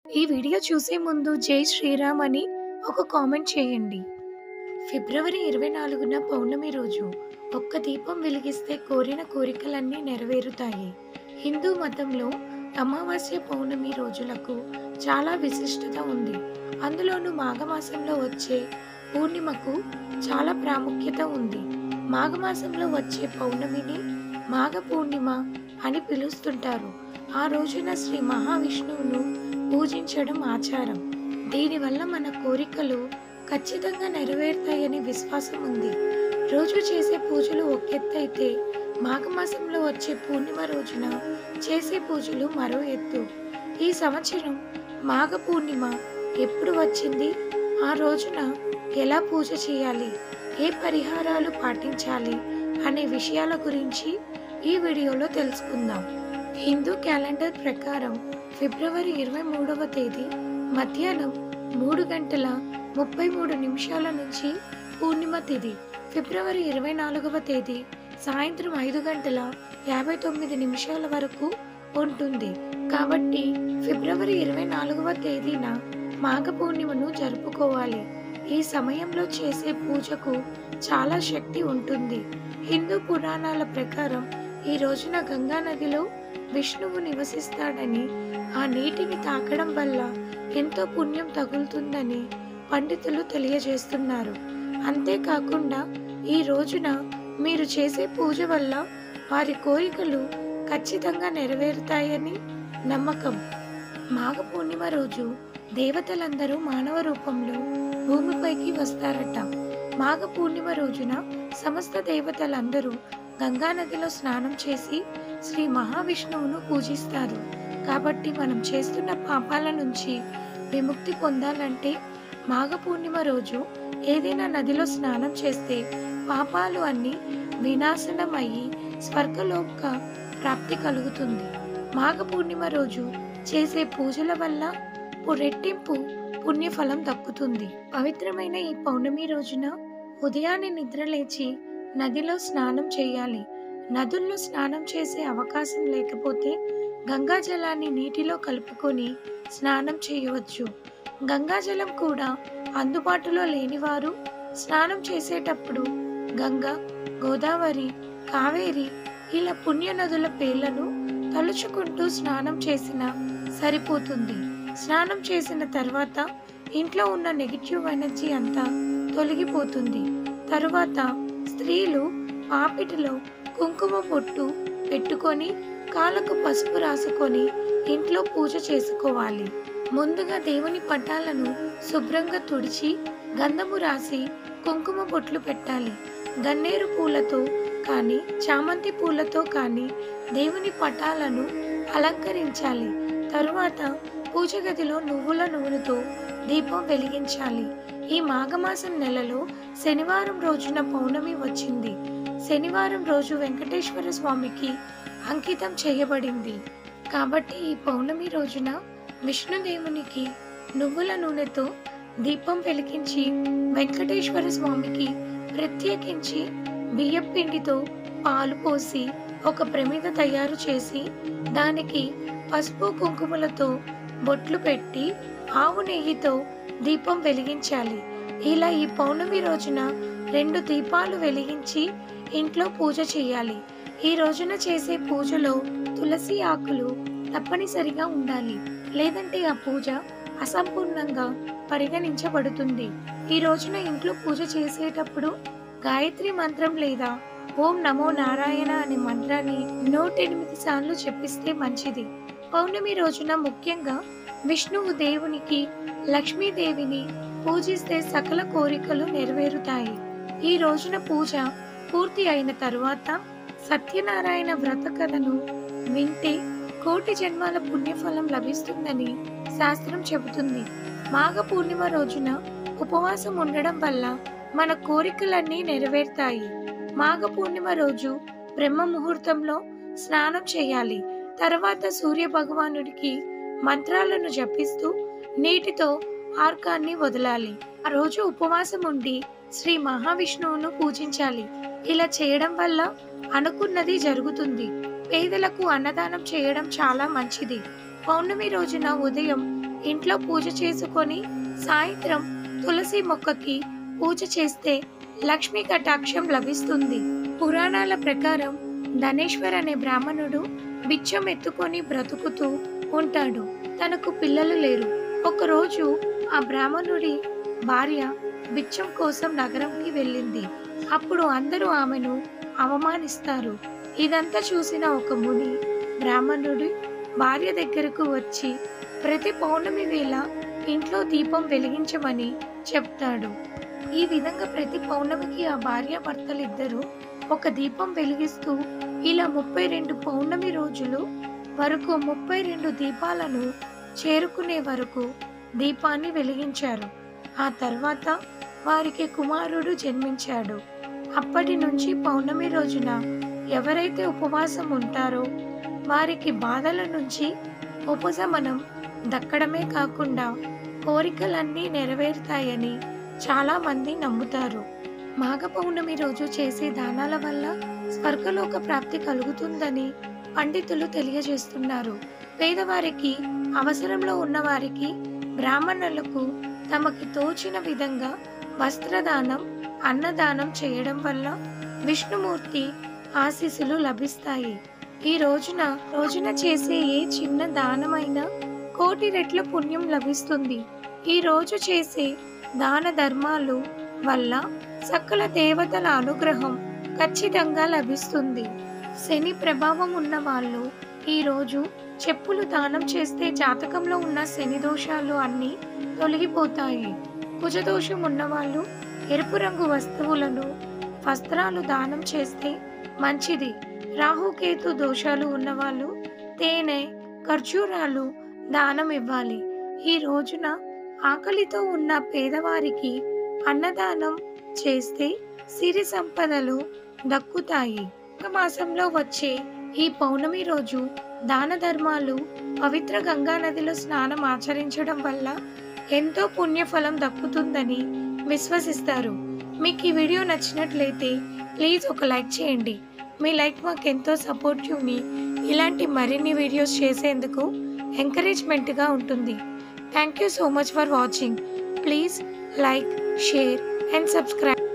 ఈ వీడియో చూసే ముందు జై శ్రీరామ్ అని ఒక కామెంట్ చేయండి. ఫిబ్రవరి 24న పౌర్ణమి రోజు ఒక్క దీపం వెలిగిస్తే కోరిన కోరికలన్నీ నెరవేరుతాయి. హిందూ మతంలో అమావాస్య పౌర్ణమి రోజులకు చాలా విశిష్టత ఉంది. అందులోనూ మాఘమాసంలో వచ్చే పూర్ణిమకు చాలా ప్రాముఖ్యత ఉంది. మాఘమాసంలో వచ్చే పౌర్ణమిని మాఘ పూర్ణిమ అని పిలుస్తుంటారు. ఆ రోజున శ్రీ మహావిష్ణువును పూజించడం ఆచారం. దీనివల్ల మన కోరికలు ఖచ్చితంగా నెరవేరుతాయని విశ్వాసం ఉంది. రోజు చేసే పూజలు ఒక ఎత్తైతే మాఘమాసంలో వచ్చే పూర్ణిమ రోజున చేసే పూజలు మరో ఎత్తు. ఈ సంవత్సరం మాఘ పూర్ణిమ ఎప్పుడు వచ్చింది, ఆ రోజున ఎలా పూజ చేయాలి, ఏ పరిహారాలు పాటించాలి అనే విషయాల గురించి ఈ వీడియోలో తెలుసుకుందాం. హిందూ క్యాలెండర్ ప్రకారం ఫిబ్రవరి 23వ తేదీ మధ్యాహ్నం 3:33 నుంచి పూర్ణిమ తిథి. ఫిబ్రవరి 24వ తేదీ సాయంత్రం 5:59 వరకు ఉంటుంది. కాబట్టి ఫిబ్రవరి 24వ తేదీన మాఘ పూర్ణిమను జరుపుకోవాలి. ఈ సమయంలో చేసే పూజకు చాలా శక్తి ఉంటుంది. హిందూ పురాణాల ప్రకారం ఈ రోజున గంగా నదిలో విష్ణువు నివసిస్తాడని, ఆ నీటిని తాకడం వల్ల ఎంతో పుణ్యం తగులుతుందని పండితులు తెలియజేస్తున్నారు. అంతేకాకుండా ఈ రోజున మీరు చేసే పూజ వల్ల వారి కోరికలు ఖచ్చితంగా నెరవేరుతాయని నమ్మకం. మాఘ పూర్ణిమ రోజు దేవతలందరూ మానవ రూపంలో భూమిపైకి వస్తారట. మాఘ పూర్ణిమ రోజున సమస్త దేవతలందరూ గంగా నదిలో స్నానం చేసి శ్రీ మహావిష్ణువును పూజిస్తారు. కాబట్టి మనం చేస్తున్న పాపాల నుంచి విముక్తి పొందాలంటే మాఘ పూర్ణిమ రోజు ఏదైనా నదిలో స్నానం చేస్తే పాపాలు అన్నీ వినాశనం అయ్యి స్వర్గలోక ప్రాప్తి కలుగుతుంది. మాఘ పూర్ణిమ రోజు చేసే పూజల వల్ల రెట్టింపు పుణ్యఫలం దక్కుతుంది. పవిత్రమైన ఈ పౌర్ణమి రోజున ఉదయాన్నే నిద్రలేచి నదిలో స్నానం చేయాలి. నదుల్లో స్నానం చేసే అవకాశం లేకపోతే గంగా జలాన్ని నీటిలో కలుపుకొని స్నానం చేయవచ్చు. గంగాజలం కూడా అందుబాటులో లేనివారు స్నానం చేసేటప్పుడు గంగా, గోదావరి, కావేరి ఇలా పుణ్య నదుల పేర్లను తలుచుకుంటూ స్నానం చేసినా సరిపోతుంది. స్నానం చేసిన తర్వాత ఇంట్లో ఉన్న నెగిటివ్ ఎనర్జీ అంతా తొలగిపోతుంది. తరువాత స్త్రీలు పాపిటిలో కుంకుమ పొట్టు పెట్టుకొని కాళ్ళకు పసుపు రాసుకొని ఇంట్లో పూజ చేసుకోవాలి. ముందుగా దేవుని పటాలను శుభ్రంగా తుడిచి గంధము రాసి కుంకుమ బొట్లు పెట్టాలి. గన్నేరు పూలతో కానీ చామంతి పూలతో కానీ దేవుని పటాలను అలంకరించాలి. తరువాత పూజ గదిలో నువ్వుల నూనెతో దీపం వెలిగించాలి. ఈ మాఘమాసం నెలలో శనివారం రోజున పౌర్ణమి వచ్చింది. శనివారం రోజు వెంకటేశ్వర స్వామికి అంకితం చేయబడింది. కాబట్టి ఈ పౌర్ణమి రోజున విష్ణుదేవునికి నువ్వుల నూనెతో దీపం వెలిగించి వెంకటేశ్వర స్వామికి ప్రత్యేకించి బియ్యం పిండితో పాలు పోసి ఒక ప్రమిద తయారు చేసి దానికి పసుపు కుంకుమలతో బొట్లు పెట్టి ఆవు నెయ్యితో దీపం వెలిగించాలి. ఇలా ఈ పౌర్ణమి రోజున 2 దీపాలు వెలిగించి ఇంట్లో పూజ చేయాలి. ఈ రోజున చేసే పూజలో తులసి ఆకులు తప్పనిసరిగా ఉండాలి. లేదంటే ఆ పూజ అసంపూర్ణంగా పరిగణించబడుతుంది. ఈ రోజున ఇంట్లో పూజ చేసేటప్పుడు గాయత్రి మంత్రం లేదా ఓం నమో నారాయణ అనే మంత్రాన్ని 108 సార్లు చెప్పిస్తే మంచిది. పౌర్ణమి రోజున ముఖ్యంగా విష్ణువు దేవునికి, లక్ష్మీదేవిని పూజిస్తే సకల కోరికలు నెరవేరుతాయి. ఈ రోజున పూజ పూర్తి అయిన తరువాత సత్యనారాయణ వ్రత కథను వింటే కోటి జన్మాల పుణ్యఫలం లభిస్తుందని శాస్త్రం చెబుతుంది. మాఘ పూర్ణిమ రోజున ఉపవాసం ఉండడం వల్ల మన కోరికలన్నీ నెరవేరుతాయి. మాఘ పూర్ణిమ రోజు బ్రహ్మ ముహూర్తంలో స్నానం చేయాలి. తర్వాత సూర్య భగవానుడికి మంత్రాలను జపిస్తూ నీటితో ఆర్కాన్ని వదలాలి. ఆ రోజు ఉపవాసం ఉండి శ్రీ మహావిష్ణువును పూజించాలి. ఇలా చేయడం వల్ల అనుకున్నది జరుగుతుంది. పేదలకు అన్నదానం చేయడం చాలా మంచిది. పౌర్ణమి రోజున ఉదయం ఇంట్లో పూజ చేసుకొని సాయంత్రం తులసి మొక్కకి పూజ చేస్తే లక్ష్మీ కటాక్షం లభిస్తుంది. పురాణాల ప్రకారం ధనేశ్వర్ అనే బ్రాహ్మణుడు బిచ్చం ఎత్తుకొని బ్రతుకుతూ ఉంటాడు. తనకు పిల్లలు లేరు. ఒకరోజు ఆ బ్రాహ్మణుడి భార్య బిచ్చం కోసం నగరంకి వెళ్ళింది. అప్పుడు అందరూ ఆమెను అవమానిస్తారు. ఇదంతా చూసిన ఒక ముని బ్రాహ్మణుడి భార్య దగ్గరకు వచ్చి ప్రతి పౌర్ణమి వేళ ఇంట్లో దీపం వెలిగించమని చెప్తాడు. ఈ విధంగా ప్రతి పౌర్ణమికి ఆ భార్యాభర్తలిద్దరూ ఒక దీపం వెలిగిస్తూ ఇలా 32 పౌర్ణమి రోజులు వరకు 32 దీపాలను చేరుకునే వరకు దీపాన్ని వెలిగించారు. ఆ తర్వాత వారికి కుమారుడు జన్మించాడు. అప్పటి నుంచి పౌర్ణమి రోజున ఎవరైతే ఉపవాసం ఉంటారో వారికి బాధల నుంచి ఉపశమనం దక్కడమే కాకుండా కోరికలన్నీ నెరవేరుతాయని చాలా మంది నమ్ముతారు. మాఘ పౌర్ణమి రోజు చేసే దానాల వల్ల స్వర్గలోక ప్రాప్తి కలుగుతుందని పండితులు తెలియజేస్తున్నారు. పేదవారికి, అవసరంలో ఉన్నవారికి, బ్రాహ్మణులకు తమకి తోచిన విధంగా వస్త్రదానం, అన్నదానం చేయడం వల్ల విష్ణుమూర్తి ఆశీస్సులు లభిస్తాయి. ఈ రోజున చేసే ఏ చిన్న దానమైనా కోటి రెట్ల పుణ్యం లభిస్తుంది. ఈ రోజు చేసే దాన ధర్మాలు వల్ల సకల దేవతల అనుగ్రహం ఖచ్చితంగా లభిస్తుంది. శని ప్రభావం ఉన్న వాళ్ళు ఈ రోజు చెప్పులు దానం చేస్తే జాతకంలో ఉన్న శని దోషాలు అన్నీ తొలగిపోతాయి. కుజదోషం ఉన్నవాళ్ళు ఎరుపు రంగు వస్త్రాలు దానం చేస్తే మంచిది. రాహుకేతు దోషాలు ఉన్నవాళ్ళు తేనె, ఖర్జూరాలు దానం ఇవ్వాలి. ఈ రోజున ఆకలితో ఉన్న పేదవారికి అన్నదానం చేస్తే సిరి సంపదలు దక్కుతాయి. మాసంలో వచ్చే ఈ పౌర్ణమి రోజు దాన ధర్మాలు, పవిత్ర గంగా నదిలో స్నానం ఆచరించడం వల్ల ఎంతో పుణ్యఫలం దక్కుతుందని విశ్వసిస్తారు. మీకు ఈ వీడియో నచ్చినట్లయితే ప్లీజ్ ఒక లైక్ చేయండి. మీ లైక్ మాకు ఎంతో సపోర్టివ్ని, ఇలాంటి మరిన్ని వీడియోస్ చేసేందుకు ఎంకరేజ్మెంట్గా ఉంటుంది. Thank you so much for watching. Please like, share and subscribe.